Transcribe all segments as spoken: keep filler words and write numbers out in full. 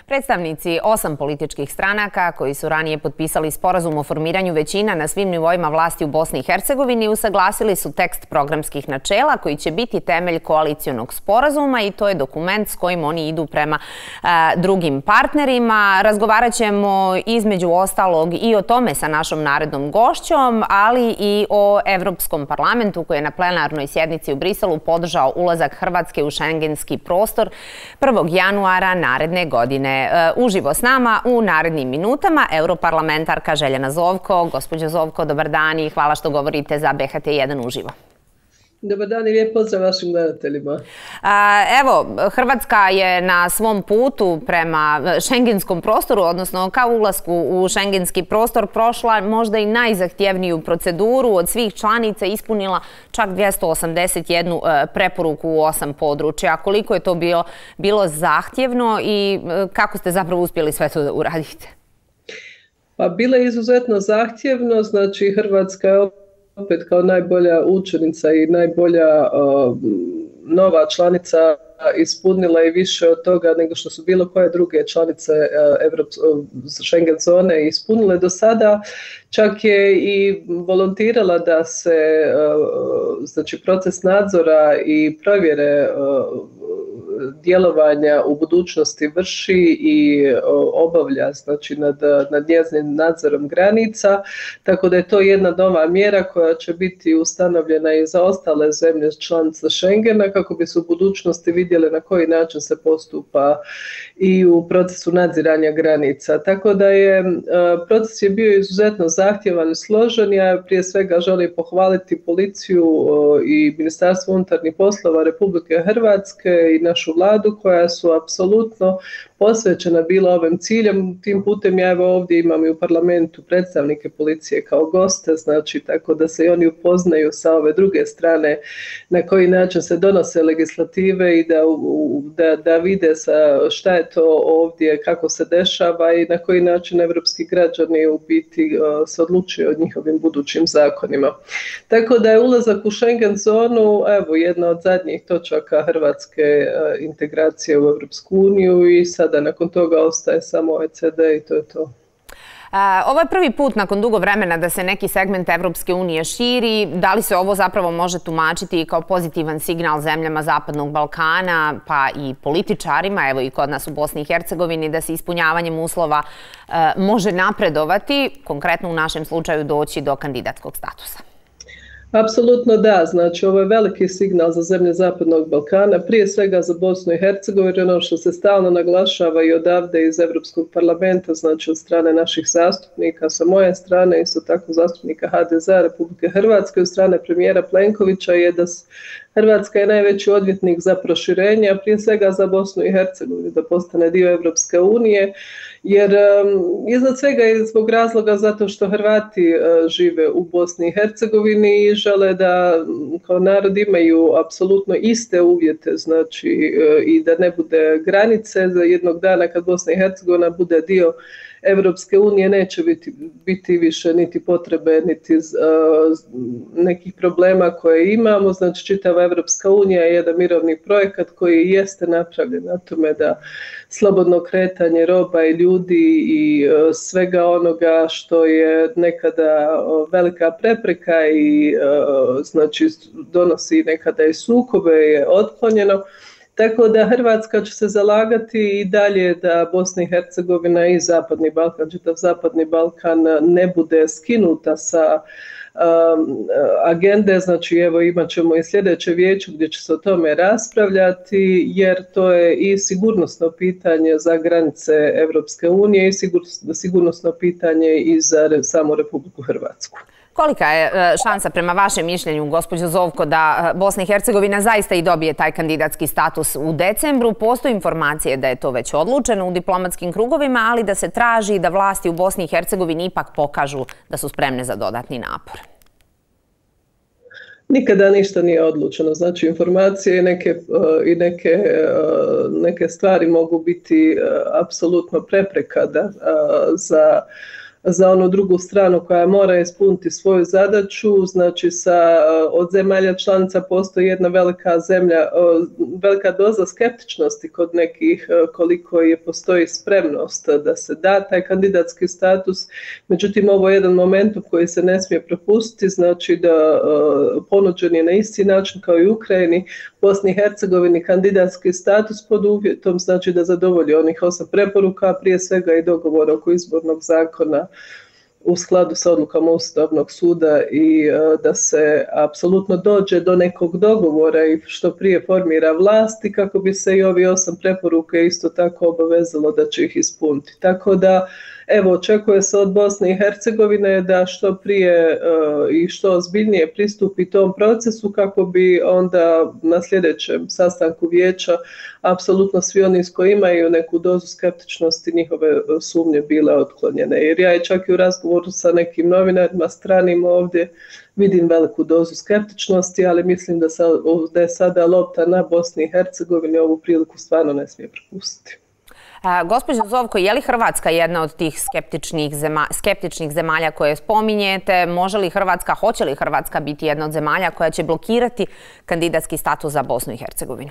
Predstavnici osam političkih stranaka koji su ranije potpisali sporazum o formiranju većina na svim nivoima vlasti u Bosni i Hercegovini usaglasili su tekst programskih načela koji će biti temelj koalicionog sporazuma i to je dokument s kojim oni idu prema a, drugim partnerima. Razgovarat ćemo između ostalog i o tome sa našom narednom gošćom, ali i o Evropskom parlamentu koji je na plenarnoj sjednici u Briselu podržao ulazak Hrvatske u šengenski prostor prvog januara naredne godine. Uživo s nama u narednim minutama europarlamentarka Željana Zovko. Gospođo Zovko, dobar dan i hvala što govorite za B H T jedan uživo. Dobar dan i lijep pozdrav vašim gledateljima. Evo, Hrvatska je na svom putu prema šengenskom prostoru, odnosno kao ulasku u šengenski prostor, prošla možda i najzahtjevniju proceduru od svih članica, ispunila čak dvjesto osamdeset jednu preporuku u osam područja. Koliko je to bilo, bilo zahtjevno i kako ste zapravo uspjeli sve to da uradite? Pa bilo je izuzetno zahtjevno, znači Hrvatska je opet kao najbolja učenica i najbolja uh, nova članica ispunila i više od toga nego što su bilo koje druge članice uh, Evrops Schengen zone ispunile do sada. Čak je i volontirala da se uh, znači proces nadzora i provjere uh, djelovanja u budućnosti vrši i obavlja znači nad, nad njezinim nadzorom granica, tako da je to jedna nova mjera koja će biti ustanovljena i za ostale zemlje članice Schengena kako bi se u budućnosti vidjeli na koji način se postupa i u procesu nadziranja granica. Tako da je proces je bio izuzetno zahtjevan i složen. Ja prije svega želim pohvaliti policiju i Ministarstvo unutarnjih poslova Republike Hrvatske i našu vladu koja su apsolutno posvećena bila ovim ciljem. Tim putem ja evo ovdje imam i u parlamentu predstavnike policije kao goste, znači tako da se i oni upoznaju sa ove druge strane na koji način se donose legislative i da, da, da vide sa šta je to ovdje, kako se dešava i na koji način evropski građani u biti uh, se odlučuju o njihovim budućim zakonima. Tako da je ulazak u Schengen zonu evo jedna od zadnjih točaka hrvatske uh, integracije u Europsku uniju i sada nakon toga ostaje samo O E C D i to je to. Ovo je prvi put nakon dugo vremena da se neki segment Evropske unije širi. Da li se ovo zapravo može tumačiti kao pozitivan signal zemljama Zapadnog Balkana, pa i političarima, evo i kod nas u Bosni i Hercegovini, da se ispunjavanjem uslova može napredovati, konkretno u našem slučaju doći do kandidatskog statusa? Apsolutno da, znači ovo je veliki signal za zemlje Zapadnog Balkana, prije svega za Bosnu i Hercegovinu, ono što se stalno naglašava i odavde iz Europskog parlamenta, znači od strane naših zastupnika, sa moje strane, isto tako zastupnika H D Z-a Republike Hrvatske, od strane premijera Plenkovića je da Hrvatska je najveći odvjetnik za proširenje, a prije svega za Bosnu i Hercegovinu, da postane dio Europske unije, jer um, iznad svega je zbog razloga zato što Hrvati uh, žive u Bosni i Hercegovini i žele da kao narod imaju apsolutno iste uvjete, znači uh, i da ne bude granice za jednog dana kad Bosna i Hercegovina bude dio Evropske unije neće biti, biti više niti potrebe, niti uh, nekih problema koje imamo. Znači čitava Evropska unija je jedan mirovni projekat koji jeste napravljen na tome da slobodno kretanje roba i ljudi i uh, svega onoga što je nekada uh, velika prepreka i uh, znači donosi nekada i sukobe je otklonjeno. Tako da Hrvatska će se zalagati i dalje da Bosna i Hercegovina i Zapadni Balkan, čitav Zapadni Balkan ne bude skinuta sa um, agende, znači evo imat ćemo i sljedeće vijeće gdje će se o tome raspravljati jer to je i sigurnosno pitanje za granice Evropske unije i sigurnosno pitanje i za samu Republiku Hrvatsku. Kolika je šansa prema vašem mišljenju, gospođo Zovko, da Bosna i Hercegovina zaista i dobije taj kandidatski status u decembru? Postoje informacije da je to već odlučeno u diplomatskim krugovima, ali da se traži da vlasti u Bosni i Hercegovini ipak pokažu da su spremne za dodatni napor. Nikada ništa nije odlučeno, znači informacije i neke, i neke, neke stvari mogu biti apsolutno prepreka da, za za onu drugu stranu koja mora ispuniti svoju zadaću. Znači sa, od zemalja članica postoji jedna velika zemlja, velika doza skeptičnosti kod nekih koliko je postoji spremnost da se da taj kandidatski status. Međutim, ovo je jedan moment u koji se ne smije propustiti, znači da ponuđen je na isti način kao i u Ukrajini, Bosni i Hercegovini kandidatski status pod uvjetom, znači da zadovolji onih osam preporuka, prije svega i dogovor oko izbornog zakona u skladu sa odlukama Ustavnog suda i da se apsolutno dođe do nekog dogovora i što prije formira vlast i kako bi se i ovi osam preporuka isto tako obavezalo da će ih ispuniti. Tako da, evo, očekuje se od Bosne i Hercegovine da što prije uh, i što ozbiljnije pristupi tom procesu kako bi onda na sljedećem sastanku vijeća apsolutno svi oni koji imaju neku dozu skeptičnosti njihove sumnje bile otklonjene. Jer ja i čak i u razgovoru sa nekim novinarima stranim ovdje vidim veliku dozu skeptičnosti, ali mislim da, sa, da je sada lopta na Bosni i Hercegovini, ovu priliku stvarno ne smije propustiti. Gospođo Zovko, je li Hrvatska jedna od tih skeptičnih, zema, skeptičnih zemalja koje spominjete? Može li Hrvatska, hoće li Hrvatska biti jedna od zemalja koja će blokirati kandidatski status za Bosnu i Hercegovinu?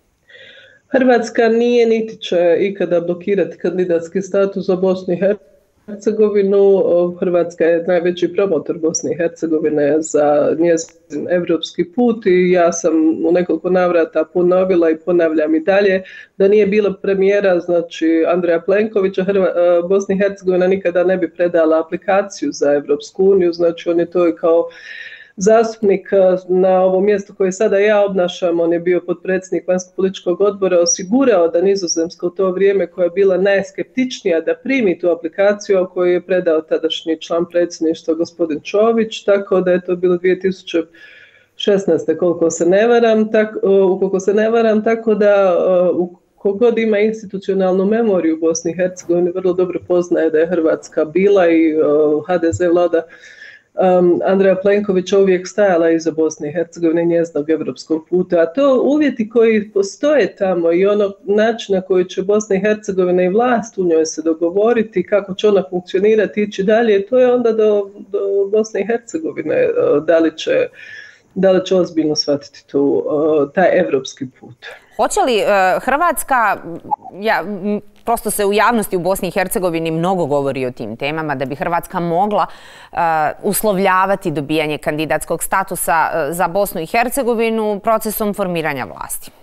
Hrvatska nije niti će ikada blokirati kandidatski status za Bosnu i Hercegovinu. Hrvatska je najveći promotor Bosne i Hercegovine za njezin evropski put i ja sam u nekoliko navrata ponovila i ponavljam i dalje da nije bilo premijera, znači Andreja Plenkovića, Hrva, Bosna i Hercegovina nikada ne bi predala aplikaciju za Evropsku uniju, znači on je to i kao zastupnik na ovo mjesto koje sada ja obnašam, on je bio potpredsjednik vanjsko-političkog odbora, osigurao da Nizozemska u to vrijeme koja je bila najskeptičnija da primi tu aplikaciju koju je predao tadašnji član predsjedništva gospodin Čović, tako da je to bilo dvije tisuće šesnaeste koliko se ne varam, tak, ukoliko se ne varam, tako da kogod ima institucionalnu memoriju u Bosni i Hercegovini vrlo dobro poznaje da je Hrvatska bila i ha de ze vlada Um, Andreja Plenkovića uvijek stajala iza Bosne i Hercegovine i njezinog evropskog puta, a to uvjeti koji postoje tamo i ono način na koji će Bosna i Hercegovina i vlast u njoj se dogovoriti, kako će ona funkcionirati, ići dalje, to je onda do, do Bosne i Hercegovine, da li će, da li će ozbiljno shvatiti tu, taj evropski put. Hoće li uh, Hrvatska, ja, prosto se u javnosti u Bosni i Hercegovini mnogo govori o tim temama, da bi Hrvatska mogla uh, uslovljavati dobijanje kandidatskog statusa uh, za Bosnu i Hercegovinu procesom formiranja vlasti?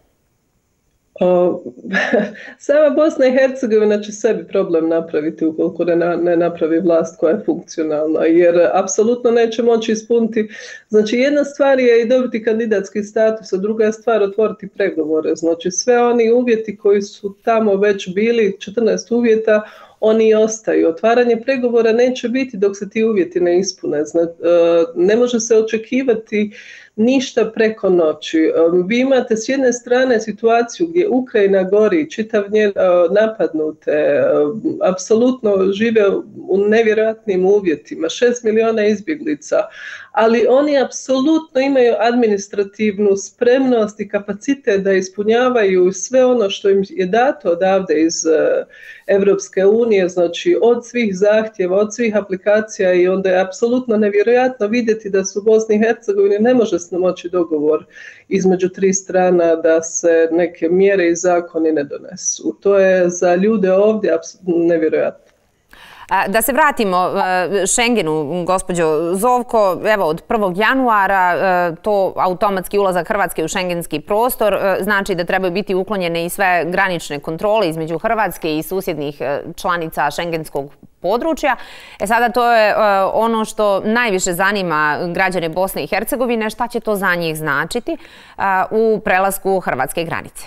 O, sama Bosna i Hercegovina će sebi problem napraviti ukoliko ne, na, ne napravi vlast koja je funkcionalna, jer apsolutno neće moći ispuniti. Znači jedna stvar je i dobiti kandidatski status, a druga je stvar otvoriti pregovore. Znači sve oni uvjeti koji su tamo već bili, četrnaest uvjeta, oni ostaju. Otvaranje pregovora neće biti dok se ti uvjeti ne ispune. Znači, ne može se očekivati ništa preko noći. Vi imate s jedne strane situaciju gdje Ukrajina gori, čitav njen napadnute, apsolutno žive u nevjerojatnim uvjetima, šest miliona izbjeglica, ali oni apsolutno imaju administrativnu spremnost i kapacitet da ispunjavaju sve ono što im je dato odavde iz Evropske unije, znači od svih zahtjeva, od svih aplikacija, i onda je apsolutno nevjerojatno vidjeti da su u Bosni i Hercegovini ne može se moći dogovor između tri strana da se neke mjere i zakoni ne donesu. To je za ljude ovdje apsolutno nevjerojatno. Da se vratimo Schengenu, gospođo Zovko, evo od prvog januara to automatski ulazak Hrvatske u šengenski prostor znači da trebaju biti uklonjene i sve granične kontrole između Hrvatske i susjednih članica šengenskog područja. E sada to je ono što najviše zanima građane Bosne i Hercegovine, šta će to za njih značiti u prelasku hrvatske granice.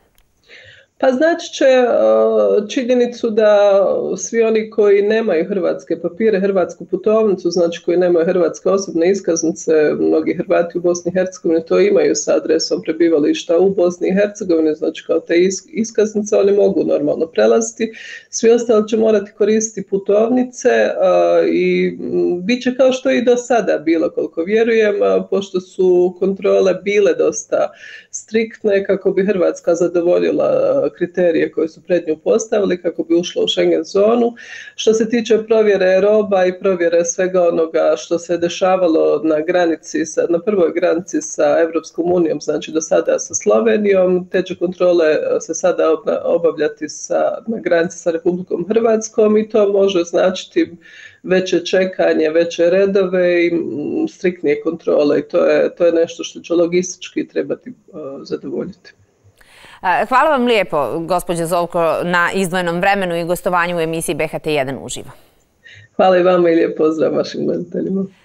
Pa znači će činjenicu da svi oni koji nemaju hrvatske papire, hrvatsku putovnicu, znači koji nemaju hrvatske osobne iskaznice, mnogi Hrvati u Bosni i Hercegovini to imaju sa adresom prebivališta u Bosni i Hercegovini, znači kao te iskaznice oni mogu normalno prelaziti. Svi ostali će morati koristiti putovnice i bit će kao što i do sada bilo, koliko vjerujem, pošto su kontrole bile dosta striktne kako bi Hrvatska zadovoljila kriterije koje su pred nju postavili kako bi ušlo u Schengen zonu. Što se tiče provjere roba i provjere svega onoga što se dešavalo na granici, na prvoj granici sa Europskom unijom, znači do sada sa Slovenijom, te će kontrole se sada obavljati sa, na granici sa Republikom Hrvatskom i to može značiti veće čekanje, veće redove i striktnije kontrole i to je, to je nešto što će logistički trebati uh, zadovoljiti. Hvala vam lijepo, gospođo Zovko, na izdvojenom vremenu i gostovanju u emisiji B H T jedan uživo. Hvala i vama i lijep pozdrav vašim gledateljima.